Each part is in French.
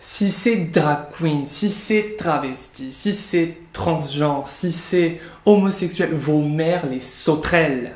Si c'est drag queen, si c'est travesti, si c'est transgenre, si c'est homosexuel, vos mères les sauterelles.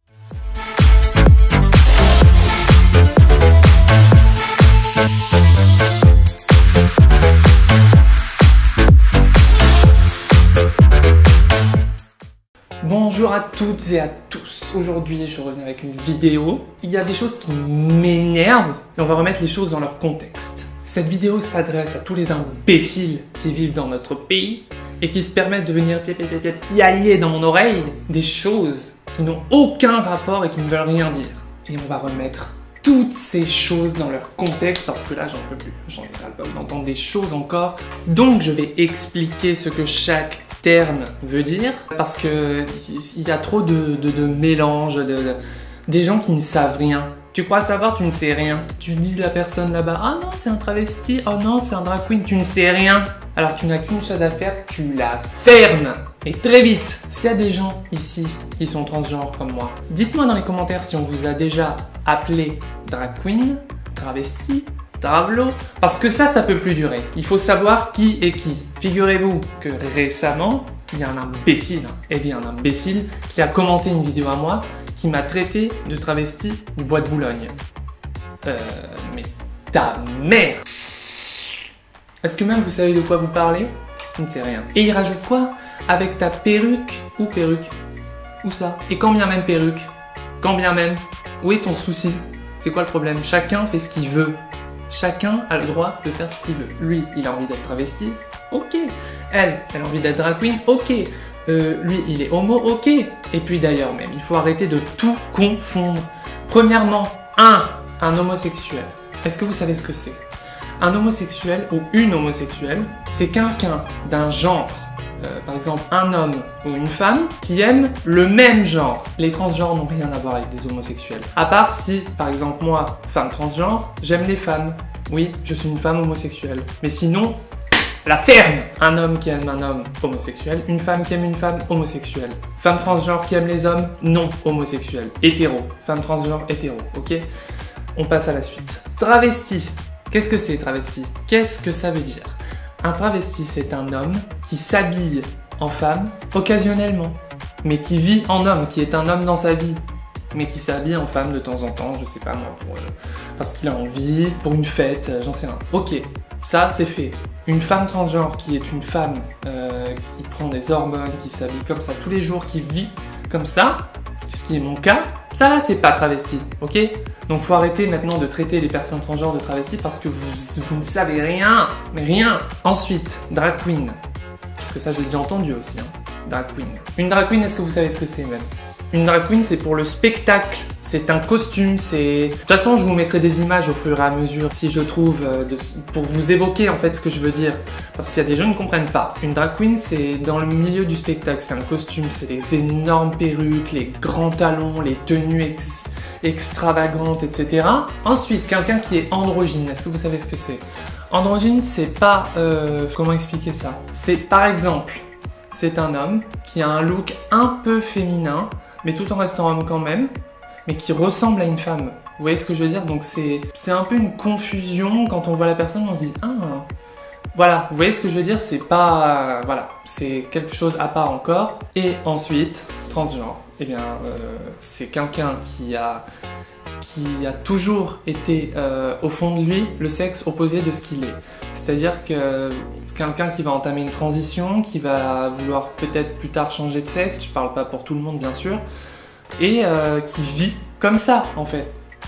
Bonjour à toutes et à tous. Aujourd'hui, je reviens avec une vidéo. Il y a des choses qui m'énervent et on va remettre les choses dans leur contexte. Cette vidéo s'adresse à tous les imbéciles qui vivent dans notre pays et qui se permettent de venir piailler dans mon oreille des choses qui n'ont aucun rapport et qui ne veulent rien dire. Et on va remettre toutes ces choses dans leur contexte parce que là, j'en peux plus. J'en ai ras-le-bol d'entendre des choses encore. Donc, je vais expliquer ce que chaque terme veut dire parce que il y a trop de mélange, des gens qui ne savent rien. Tu crois savoir, tu ne sais rien. Tu dis à la personne là-bas, ah non, c'est un travesti, oh non, c'est un drag queen, tu ne sais rien. Alors tu n'as qu'une chose à faire, tu la fermes. Et très vite. S'il y a des gens ici qui sont transgenres comme moi, dites-moi dans les commentaires si on vous a déjà appelé drag queen, travesti, travelo, parce que ça peut plus durer. Il faut savoir qui est qui. Figurez-vous que récemment, il y a un imbécile, et dit un imbécile, qui a commenté une vidéo à moi, qui m'a traité de travesti du bois de Boulogne. Mais ta mère! Est-ce que même vous savez de quoi vous parlez? Je ne sais rien. Et il rajoute quoi? Avec ta perruque ou perruque? Où ça? Et quand bien même perruque? Quand bien même? Où est ton souci? C'est quoi le problème? Chacun fait ce qu'il veut. Chacun a le droit de faire ce qu'il veut. Lui, il a envie d'être travesti, ok. Elle a envie d'être drag queen, ok. Lui, il est homo, ok. Et puis d'ailleurs même, il faut arrêter de tout confondre. Premièrement, un homosexuel. Est-ce que vous savez ce que c'est? Un homosexuel ou une homosexuelle, c'est quelqu'un d'un genre, par exemple un homme ou une femme, qui aime le même genre. Les transgenres n'ont rien à voir avec des homosexuels. À part si, par exemple moi, femme transgenre, j'aime les femmes. Oui, je suis une femme homosexuelle. Mais sinon, la ferme! Un homme qui aime un homme homosexuel, une femme qui aime une femme homosexuelle. Femme transgenre qui aime les hommes non homosexuels. Hétéro. Femme transgenre hétéro, ok? On passe à la suite. Travesti. Qu'est-ce que c'est travesti? Qu'est-ce que ça veut dire? Un travesti, c'est un homme qui s'habille en femme occasionnellement, mais qui vit en homme, qui est un homme dans sa vie, mais qui s'habille en femme de temps en temps, je sais pas moi, parce qu'il a envie, pour une fête, j'en sais rien. Ok, ça c'est fait. Une femme transgenre qui est une femme qui prend des hormones, qui s'habille comme ça tous les jours, qui vit comme ça, ce qui est mon cas, ça là c'est pas travesti, ok? Donc faut arrêter maintenant de traiter les personnes transgenres de travesti parce que vous ne savez rien, mais rien. Ensuite, drag queen, parce que ça j'ai déjà entendu aussi, hein. Drag queen. Une drag queen, est-ce que vous savez ce que c'est même? Une drag queen, c'est pour le spectacle, c'est un costume, c'est... De toute façon, je vous mettrai des images au fur et à mesure, si je trouve, pour vous évoquer en fait ce que je veux dire. Parce qu'il y a des gens qui ne comprennent pas. Une drag queen, c'est dans le milieu du spectacle, c'est un costume, c'est les énormes perruques, les grands talons, les tenues extravagantes, etc. Ensuite, quelqu'un qui est androgyne, est-ce que vous savez ce que c'est? Androgyne, c'est pas... comment expliquer ça? C'est, par exemple, c'est un homme qui a un look un peu féminin, mais tout en restant homme quand même, mais qui ressemble à une femme. Vous voyez ce que je veux dire? Donc c'est un peu une confusion quand on voit la personne, on se dit « Ah !» Voilà, vous voyez ce que je veux dire? C'est pas... voilà, c'est quelque chose à part encore. Et ensuite, transgenre. Eh bien, c'est quelqu'un qui a toujours été au fond de lui le sexe opposé de ce qu'il est. C'est-à-dire que quelqu'un qui va entamer une transition, qui va vouloir peut-être plus tard changer de sexe, je parle pas pour tout le monde bien sûr, et qui vit comme ça en fait.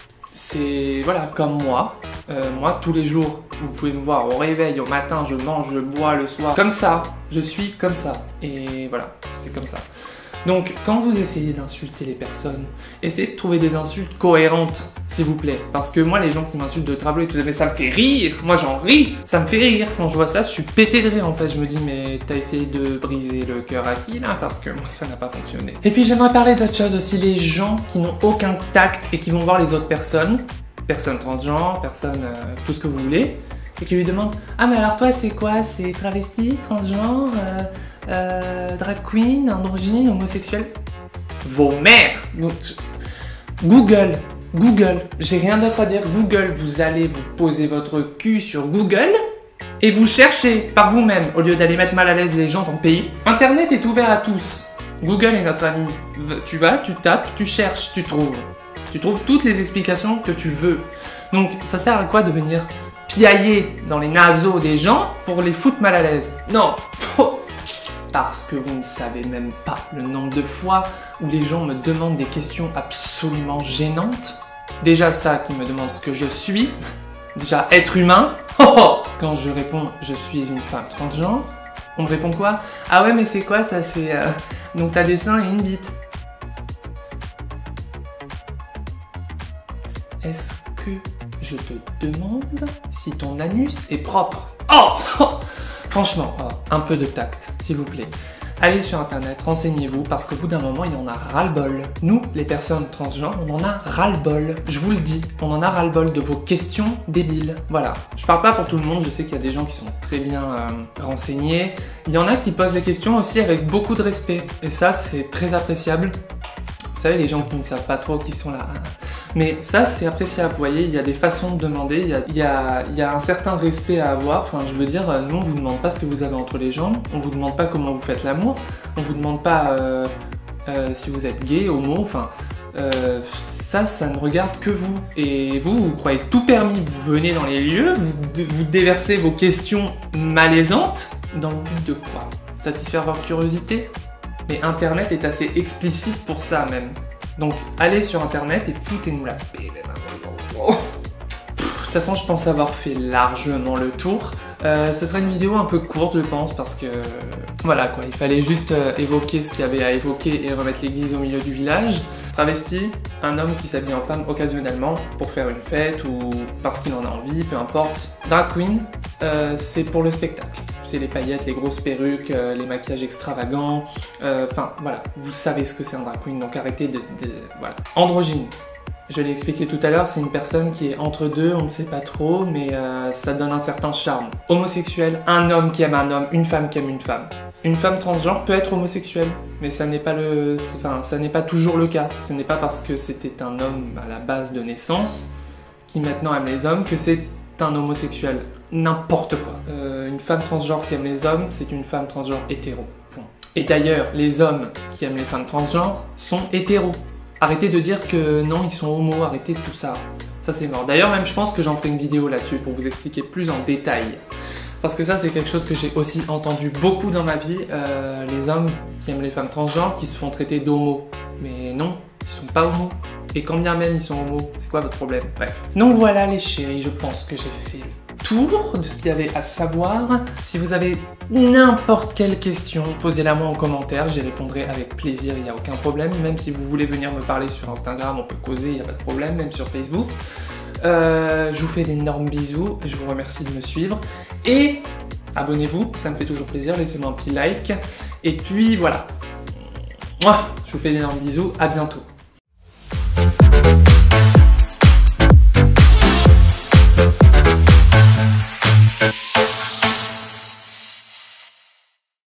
C'est voilà, comme moi. Moi tous les jours, vous pouvez me voir au réveil, au matin, je mange, je bois le soir. Comme ça, je suis comme ça. Et voilà, c'est comme ça. Donc, quand vous essayez d'insulter les personnes, essayez de trouver des insultes cohérentes, s'il vous plaît. Parce que moi, les gens qui m'insultent de travelo et tout ça, mais ça me fait rire. Moi, j'en ris. Ça me fait rire. Quand je vois ça, je suis pété de rire, en fait. Je me dis, mais t'as essayé de briser le cœur à qui, là? Parce que moi, ça n'a pas fonctionné. Et puis, j'aimerais parler d'autre chose aussi. Les gens qui n'ont aucun tact et qui vont voir les autres personnes transgenres, tout ce que vous voulez, et qui lui demandent, ah, mais alors toi, c'est quoi? C'est travesti, transgenre drag queen, androgyne, homosexuel? Vos mères! Google, j'ai rien d'autre à dire. Google, vous allez vous poser votre cul sur Google et vous cherchez par vous-même au lieu d'aller mettre mal à l'aise les gens dans le pays. Internet est ouvert à tous. Google est notre ami. Tu vas, tu tapes, tu cherches, tu trouves. Tu trouves toutes les explications que tu veux. Donc ça sert à quoi de venir piailler dans les naseaux des gens pour les foutre mal à l'aise? Non. Parce que vous ne savez même pas le nombre de fois où les gens me demandent des questions absolument gênantes. Déjà ça, qui me demande ce que je suis. Déjà être humain. Quand je réponds je suis une femme transgenre, on me répond quoi? Ah ouais, mais c'est quoi ça? C'est donc t'as des seins et une bite. Est-ce que je te demande si ton anus est propre? Oh Franchement, un peu de tact, s'il vous plaît. Allez sur internet, renseignez-vous, parce qu'au bout d'un moment, il y en a ras-le-bol. Nous, les personnes transgenres, on en a ras-le-bol. Je vous le dis, on en a ras-le-bol de vos questions débiles. Voilà. Je parle pas pour tout le monde, je sais qu'il y a des gens qui sont très bien renseignés. Il y en a qui posent des questions aussi avec beaucoup de respect. Et ça, c'est très appréciable. Vous savez, les gens qui ne savent pas trop, qui sont là... Mais ça, c'est appréciable, vous voyez, il y a des façons de demander, il y a un certain respect à avoir. Enfin, je veux dire, nous, on vous demande pas ce que vous avez entre les jambes, on vous demande pas comment vous faites l'amour, on vous demande pas si vous êtes gay, homo, enfin... ça ne regarde que vous. Et vous croyez tout permis, vous venez dans les lieux, vous déversez vos questions malaisantes, dans le but de quoi? Satisfaire votre curiosité? Mais Internet est assez explicite pour ça même. Donc allez sur internet et foutez-nous la paix. De toute façon, je pense avoir fait largement le tour. Ce serait une vidéo un peu courte, je pense, parce que voilà quoi, il fallait juste évoquer ce qu'il y avait à évoquer et remettre l'église au milieu du village. Travesti, un homme qui s'habille en femme occasionnellement pour faire une fête ou parce qu'il en a envie, peu importe. Drag queen, c'est pour le spectacle. C'est les paillettes, les grosses perruques, les maquillages extravagants. Enfin, voilà, vous savez ce que c'est un drag queen, donc arrêtez de... Voilà. Androgyne. Je l'ai expliqué tout à l'heure, c'est une personne qui est entre deux, on ne sait pas trop, mais ça donne un certain charme. Homosexuel, un homme qui aime un homme, une femme qui aime une femme. Une femme transgenre peut être homosexuelle, mais ça n'est pas ça n'est pas toujours le cas. Ce n'est pas parce que c'était un homme à la base de naissance qui maintenant aime les hommes que c'est un homosexuel. N'importe quoi. Une femme transgenre qui aime les hommes, c'est une femme transgenre hétéro. Point. Et d'ailleurs, les hommes qui aiment les femmes transgenres sont hétéros. Arrêtez de dire que non, ils sont homo, arrêtez tout ça. Ça c'est mort. D'ailleurs, même je pense que j'en ferai une vidéo là-dessus pour vous expliquer plus en détail. Parce que ça, c'est quelque chose que j'ai aussi entendu beaucoup dans ma vie. Les hommes qui aiment les femmes transgenres qui se font traiter d'homo. Mais non, ils sont pas homo. Et quand bien même ils sont homo, c'est quoi votre problème? Bref. Donc voilà les chéris, je pense que j'ai fait le tour de ce qu'il y avait à savoir. Si vous avez n'importe quelle question, posez-la moi en commentaire, j'y répondrai avec plaisir, il n'y a aucun problème. Même si vous voulez venir me parler sur Instagram, on peut causer, il n'y a pas de problème, même sur Facebook. Je vous fais d'énormes bisous, je vous remercie de me suivre. Et abonnez-vous, ça me fait toujours plaisir, laissez-moi un petit like. Et puis voilà. Je vous fais d'énormes bisous, à bientôt.